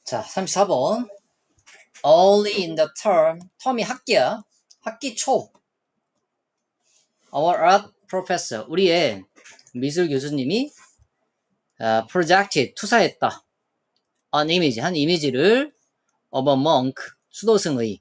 자, 34번. Early in the term. 텀이 학기야. 학기 초. Our art professor. 우리의 미술 교수님이 projected. 투사했다. an image. 한 이미지를 of a monk. 수도승의.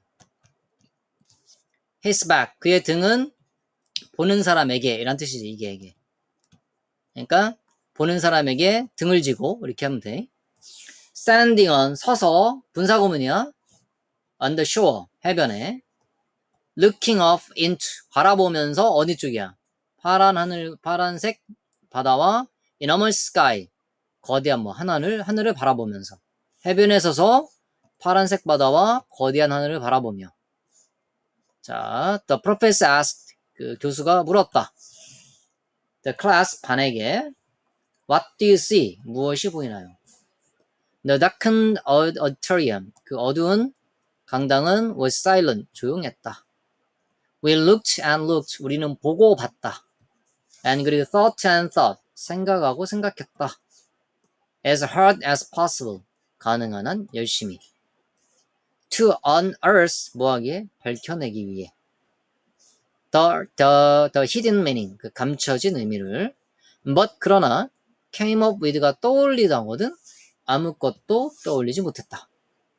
his back. 그의 등은 보는 사람에게. 이란 뜻이지, 이게. 그러니까 보는 사람에게 등을 지고 이렇게 하면 돼. standing on. 서서. 분사구문이야. on the shore. 해변에. looking off into. 바라보면서 어디 쪽이야? 파란 하늘, 파란색 바다와 enormous sky. 거대한 하늘을 바라보면서. 해변에 서서 파란색 바다와 거대한 하늘을 바라보며. 자, the professor asked. 그 교수가 물었다. The class, 반에게. What do you see? 무엇이 보이나요? The darkened auditorium. 그 어두운 강당은 was silent. 조용했다. We looked and looked. 우리는 보고 봤다. And 그리고 thought and thought. 생각하고 생각했다. As hard as possible. 가능한 한 열심히. To unearth. 뭐하기에? 밝혀내기 위해. The hidden meaning. 그 감춰진 의미를. But 그러나 came up with가 떠올리다 하거든. 아무것도 떠올리지 못했다.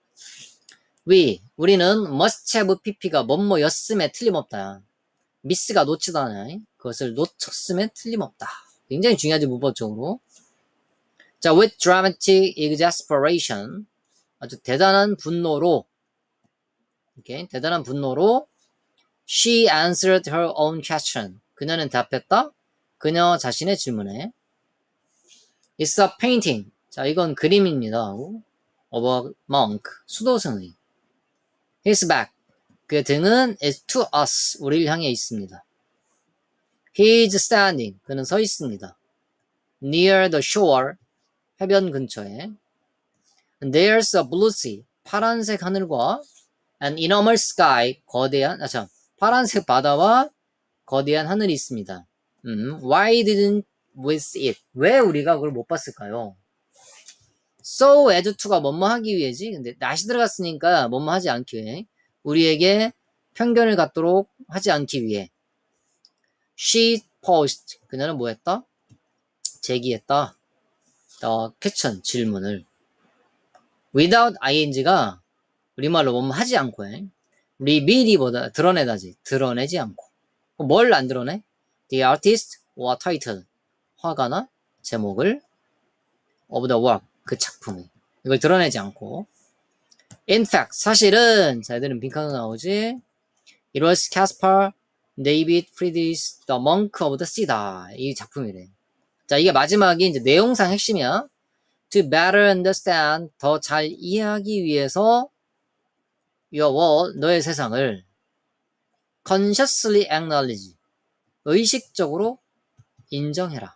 우리는 must have pp가 뭐뭐였음에 틀림없다. 미스가 놓치다냐. 그것을 놓쳤음에 틀림없다. 굉장히 중요하지, 문법적으로. 자, with dramatic exasperation. 아주 대단한 분노로. 이렇게 대단한 분노로 she answered her own question. 그녀는 답했다. 그녀 자신의 질문에. It's a painting. 자, 이건 그림입니다. of a monk. 수도승의. His back. 그의 등은 is to us. 우리를 향해 있습니다. He is standing. 그는 서 있습니다. Near the shore. 해변 근처에. And there's a blue sea. 파란색 하늘과 an enormous sky. 파란색 바다와 거대한 하늘이 있습니다. Why didn't we see it? 왜 우리가 그걸 못 봤을까요? So as to가 뭐뭐 하기 위해지. 근데 not이 들어갔으니까 뭐뭐 하지 않기 위해. 우리에게 편견을 갖도록 하지 않기 위해. She posed. 그녀는 뭐 했다? 제기했다. The question. 질문을. Without ing가 우리말로 뭐뭐 하지 않고 해. reveal보다 드러내다지. 드러내지 않고. 뭘 안 드러내? The artist or title. 화가나 제목을 of the work. 그 작품을. 이걸 드러내지 않고. In fact, 사실은, 자, 애들은 빈칸으로 나오지. It was Caspar David Friedrich the Monk of the Sea다. 이 작품이래. 자, 이게 마지막이 이제 내용상 핵심이야. To better understand, 더 잘 이해하기 위해서 your world, 너의 세상을 consciously acknowledge, 의식적으로 인정해라.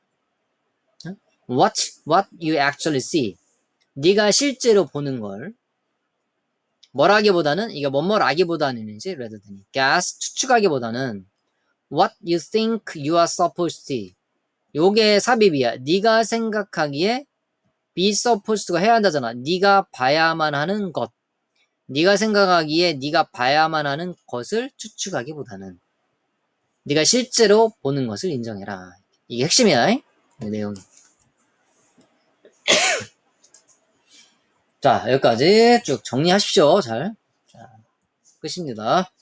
What you actually see. 네가 실제로 보는 걸 뭐라기보다는 이게 뭐뭐라기보다는 이제 rather than guess 추측하기보다는 what you think you are supposed to see. 요게 삽입이야. 네가 생각하기에 be supposed가 해야 한다잖아. 네가 봐야만 하는 것. 네가 생각하기에 네가 봐야만 하는 것을 추측하기보다는 네가 실제로 보는 것을 인정해라. 이게 핵심이야. 이 내용이. 자, 여기까지 쭉 정리하십시오. 잘. 자, 끝입니다.